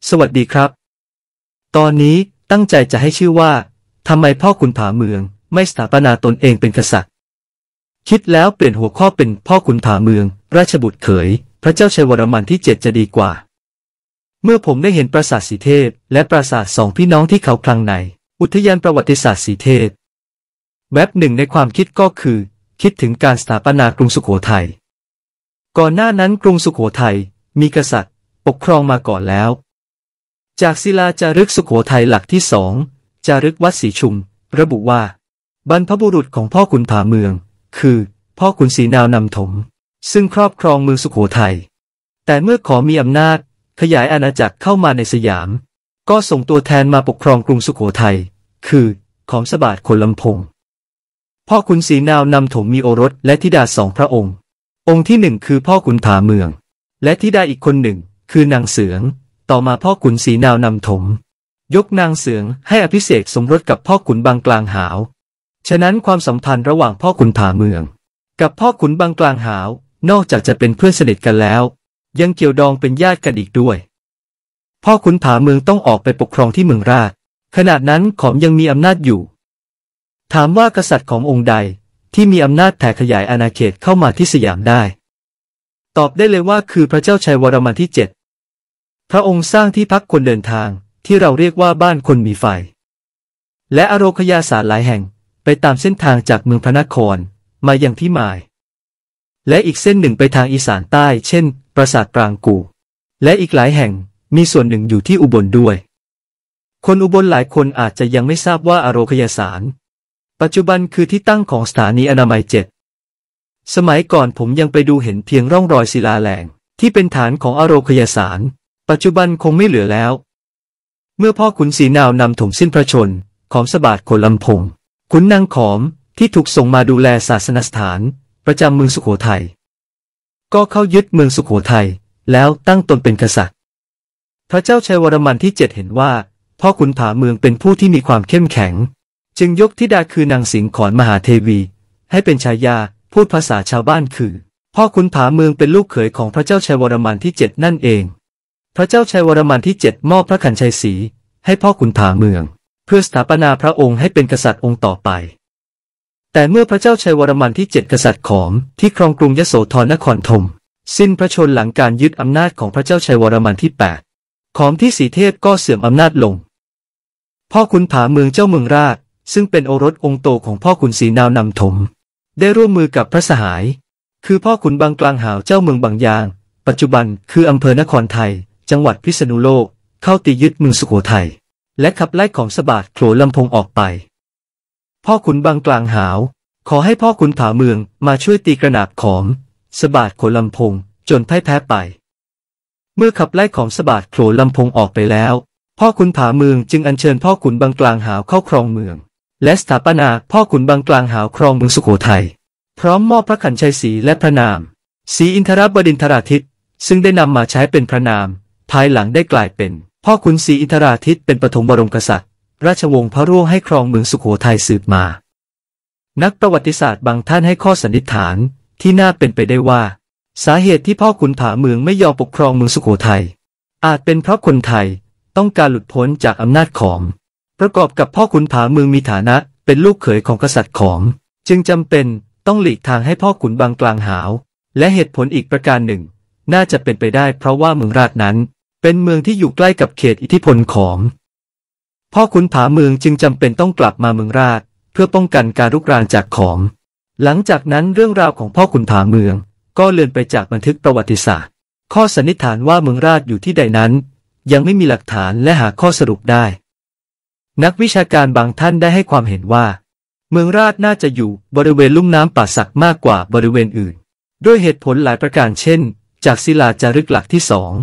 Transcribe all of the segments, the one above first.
สวัสดีครับตอนนี้ตั้งใจจะให้ชื่อว่าทำไมพ่อขุนผาเมืองไม่สถาปนาตนเองเป็นกษัตริย์คิดแล้วเปลี่ยนหัวข้อเป็นพ่อขุนผาเมืองราชบุตรเขยพระเจ้าชัยวรมันที่ 7จะดีกว่าเมื่อผมได้เห็นปราสาทสีเทพและปราสาทสองพี่น้องที่เขาคลังในอุทยานประวัติศาสตร์สีเทพแวบหนึ่งในความคิดก็คือคิดถึงการสถาปนากรุงสุโขทัยก่อนหน้านั้นกรุงสุโขทัยมีกษัตริย์ปกครองมาก่อนแล้วจากศิลาจารึกสุโขทัยหลักที่2จารึกวัดศรีชุมระบุว่าบรรพบุรุษของพ่อขุนผาเมืองคือพ่อขุนศรีนาวนำถมซึ่งครอบครองเมืองสุโขทัยแต่เมื่อขอมีอำนาจขยายอาณาจักรเข้ามาในสยามก็ส่งตัวแทนมาปกครองกรุงสุโขทัยคือขอมสบาทโคนลำพงพ่อขุนศรีนาวนำถมมีโอรสและธิดา2 พระองค์องค์ที่1คือพ่อขุนผาเมืองและธิดาอีกคนหนึ่งคือนางเสืองต่อมาพ่อขุนศรีนาวนำถมยกนางเสืองให้อภิเษกสมรสกับพ่อขุนบางกลางหาวฉะนั้นความสัมพันธ์ระหว่างพ่อขุนผาเมืองกับพ่อขุนบางกลางหาวนอกจากจะเป็นเพื่อนสนิทกันแล้วยังเกี่ยวดองเป็นญาติกันอีกด้วยพ่อขุนผาเมืองต้องออกไปปกครองที่เมืองราชขณะนั้นขอมยังมีอำนาจอยู่ถามว่ากษัตริย์ขององค์ใดที่มีอำนาจแผ่ขยายอาณาเขตเข้ามาที่สยามได้ตอบได้เลยว่าคือพระเจ้าชัยวรมันที่ 7พระองค์สร้างที่พักคนเดินทางที่เราเรียกว่าบ้านคนมีไฟและอโรคยาสารหลายแห่งไปตามเส้นทางจากเมืองพระนครมายังที่หมายและอีกเส้นหนึ่งไปทางอีสานใต้เช่นปราสาทปรางกู่และอีกหลายแห่งมีส่วนหนึ่งอยู่ที่อุบลด้วยคนอุบลหลายคนอาจจะยังไม่ทราบว่าอโรคยาสารปัจจุบันคือที่ตั้งของสถานีอนามัย7สมัยก่อนผมยังไปดูเห็นเพียงร่องรอยศิลาแรงที่เป็นฐานของอโรคยาสารปัจจุบันคงไม่เหลือแล้วเมื่อพ่อขุนศรีนาวนำถมสิ้นพระชนขอมสบาทโคนลำพงขุนนางขอมที่ถูกส่งมาดูแลศาสนสถานประจำเมืองสุโขทัยก็เข้ายึดเมืองสุโขทัยแล้วตั้งตนเป็นกษัตริย์พระเจ้าชัยวรมันที่ 7เห็นว่าพ่อขุนผาเมืองเป็นผู้ที่มีความเข้มแข็งจึงยกธิดาคือนางสิงขอนมหาเทวีให้เป็นฉายาพูดภาษาชาวบ้านคือพ่อขุนผาเมืองเป็นลูกเขยของพระเจ้าชัยวรมันที่ 7นั่นเองพระเจ้าชัยวรมันที่ 7มอบพระขันชัยศรีให้พ่อขุนผาเมืองเพื่อสถาปนาพระองค์ให้เป็นกษัตริย์องค์ต่อไปแต่เมื่อพระเจ้าชัยวรมันที่ 7กษัตริย์ขอมที่ครองกรุงยโสธรนครธมสิ้นพระชนหลังการยึดอำนาจของพระเจ้าชัยวรมันที่ 8ขอมที่สีเทพก็เสื่อมอำนาจลงพ่อขุนผาเมืองเจ้าเมืองราชซึ่งเป็นโอรสองค์โตของพ่อขุนศรีนาวนำถมได้ร่วมมือกับพระสหายคือพ่อขุนบางกลางหาวเจ้าเมืองบางยางปัจจุบันคืออำเภอนครไทยจังหวัดพิษณุโลกเข้าตียึดเมืองสุโขทัยและขับไล่ขอมสบาทโขลลำพงออกไปพ่อขุนบางกลางหาวขอให้พ่อขุนผาเมืองมาช่วยตีกระหนาบขอมสบาทโขลลำพงจนพ่ายแพ้ไปเมื่อขับไล่ขอมสบาทโขลลำพงออกไปแล้วพ่อขุนผาเมืองจึงอัญเชิญพ่อขุนบางกลางหาวเข้าครองเมืองและสถาปนาพ่อขุนบางกลางหาวครองเมืองสุโขทัยพร้อมมอบพระขันชัยศรีและพระนามศรีอินทรบดินทราทิตซึ่งได้นำมาใช้เป็นพระนามภายหลังได้กลายเป็นพ่อขุนศรีอินทราทิตเป็นปฐมบรมกษัตริย์ราชวงศ์พระร่วงให้ครองเมืองสุโขทัยสืบมานักประวัติศาสตร์บางท่านให้ข้อสันนิษฐานที่น่าเป็นไปได้ว่าสาเหตุที่พ่อขุนผาเมืองไม่ยอมปกครองเมืองสุโขทัยอาจเป็นเพราะคนไทยต้องการหลุดพ้นจากอำนาจขอมประกอบกับพ่อขุนผาเมืองมีฐานะเป็นลูกเขยของกษัตริย์ขอมจึงจำเป็นต้องหลีกทางให้พ่อขุนบางกลางหาวและเหตุผลอีกประการหนึ่งน่าจะเป็นไปได้เพราะว่าเมืองราชนั้นเป็นเมืองที่อยู่ใกล้กับเขตอิทธิพลขอมพ่อขุนผาเมืองจึงจำเป็นต้องกลับมาเมืองราชเพื่อป้องกันการรุกรานจากขอมหลังจากนั้นเรื่องราวของพ่อขุนผาเมืองก็เลือนไปจากบันทึกประวัติศาสตร์ข้อสันนิษฐานว่าเมืองราชอยู่ที่ใดนั้นยังไม่มีหลักฐานและหาข้อสรุปได้นักวิชาการบางท่านได้ให้ความเห็นว่าเมืองราชน่าจะอยู่บริเวณลุ่มน้ำป่าสักมากกว่าบริเวณอื่นด้วยเหตุผลหลายประการเช่นจากศิลาจารึกหลักที่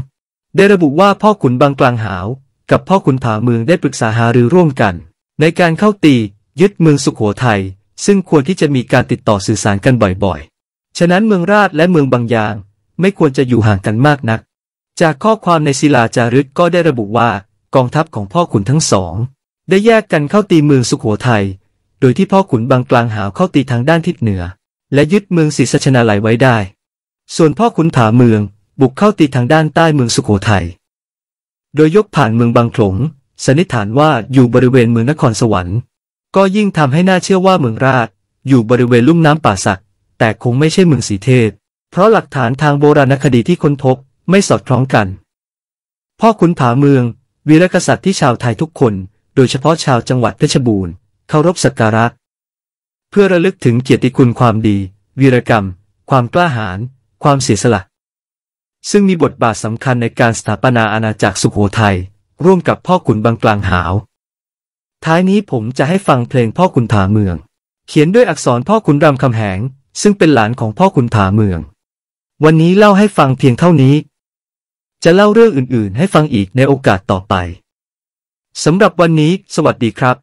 2ได้ระบุว่าพ่อขุนบางกลางหาวกับพ่อขุนผาเมืองได้ปรึกษาหารือร่วมกันในการเข้าตียึดเมืองสุโขทัยซึ่งควรที่จะมีการติดต่อสื่อสารกันบ่อยๆฉะนั้นเมืองราชและเมืองบางยางไม่ควรจะอยู่ห่างกันมากนักจากข้อความในศิลาจารึกก็ได้ระบุว่ากองทัพของพ่อขุนทั้งสองได้แยกกันเข้าตีเมืองสุโขทัยโดยที่พ่อขุนบางกลางหาวเข้าตีทางด้านทิศเหนือและยึดเมืองศรีสัชนาลัยไว้ได้ส่วนพ่อขุนผาเมืองบุกเข้าตีทางด้านใต้เมืองสุโขทัยโดยยกผ่านเมืองบางโขลงสันนิษฐานว่าอยู่บริเวณเมืองนครสวรรค์ก็ยิ่งทำให้น่าเชื่อว่าเมืองราชอยู่บริเวณลุ่มน้ำป่าสักแต่คงไม่ใช่เมืองสีเทพเพราะหลักฐานทางโบราณคดีที่ค้นพบไม่สอดคล้องกันพ่อขุนผาเมืองวีรกษัตริย์ที่ชาวไทยทุกคนโดยเฉพาะชาวจังหวัดเพชรบูรณ์เคารพสักการะเพื่อระลึกถึงเกียรติคุณความดีวีรกรรมความกล้าหาญความเสียสละซึ่งมีบทบาทสำคัญในการสถาปนาอาณาจักรสุโขทัยร่วมกับพ่อขุนบางกลางหาวท้ายนี้ผมจะให้ฟังเพลงพ่อขุนผาเมืองเขียนด้วยอักษรพ่อขุนรามคำแหงซึ่งเป็นหลานของพ่อขุนผาเมืองวันนี้เล่าให้ฟังเพียงเท่านี้จะเล่าเรื่องอื่นๆให้ฟังอีกในโอกาสต่อไปสำหรับวันนี้สวัสดีครับ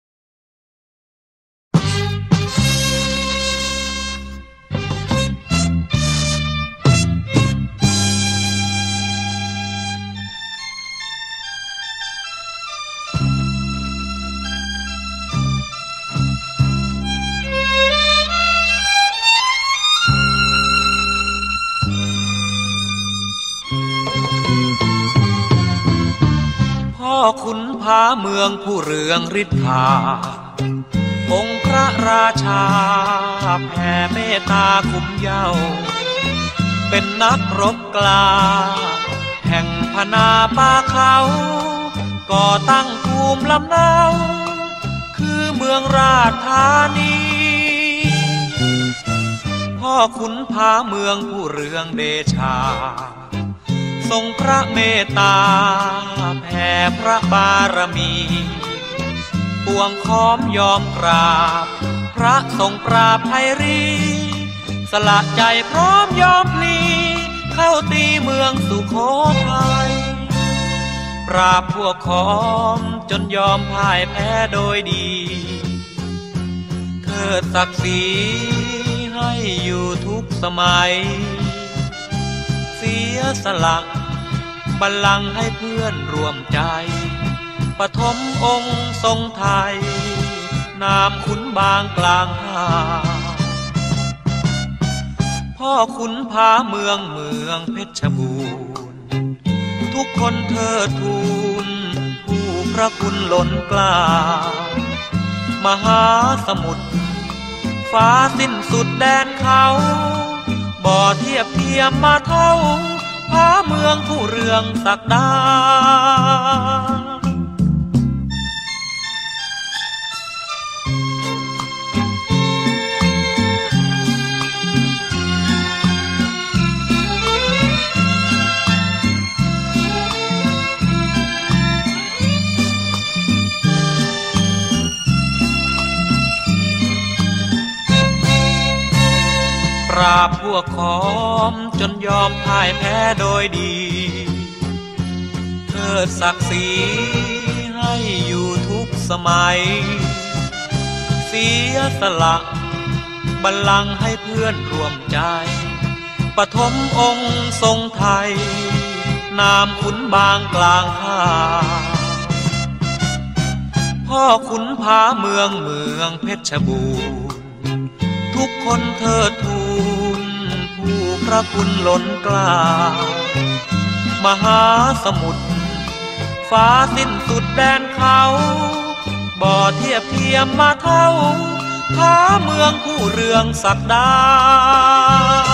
พ่อขุนผาเมืองผู้เรืองฤทธาองค์พระราชาแผ่เมตตาคุ้มเย้าเป็นนักรบกล้าแห่งพนาป่าเขาก่อตั้งภูมิลำเนาคือเมืองราชธานีพ่อขุนผาเมืองผู้เรืองเดชาทรงพระเมตตาแผ่พระบารมีปวงค้อมยอมกราบพระทรงปราบไพรีสละใจพร้อมยอมพลีเข้าตีเมืองสุโขทัยปราบพวกขอมจนยอมพ่ายแพ้โดยดีเทิดศักดิ์ศรีให้อยู่ทุกสมัยเสียสละบัลลังก์ให้เพื่อนร่วมใจปฐมองค์ทรงไทยนามขุนบางกลางหาพ่อขุนผาเมืองเพชรบูรณ์ทุกคนเทิดทูนผู้พระคุณล้นกล้ามหาสมุทรฟ้าสิ้นสุดแดนเขาบ่เทียบเทียมมาเท่าผาเมืองผู้เรืองศักดาปราบพวกขอมจนยอมพ่ายแพ้โดยดีเทิดศักดิ์ศรีให้อยู่ทุกสมัยเสียสละบัลลังก์ให้เพื่อนร่วมใจปฐมองค์ทรงไทยนามขุนบางกลางหาพ่อขุนผาเมืองเพชรบูรณ์ทุกคนเทิดทูนผู้พระคุณล้นกล้ามหาสมุทรฟ้าสิ้นสุดแดนเขาบ่เทียบเทียมมาเท่าผาเมืองผู้เรืองศักดา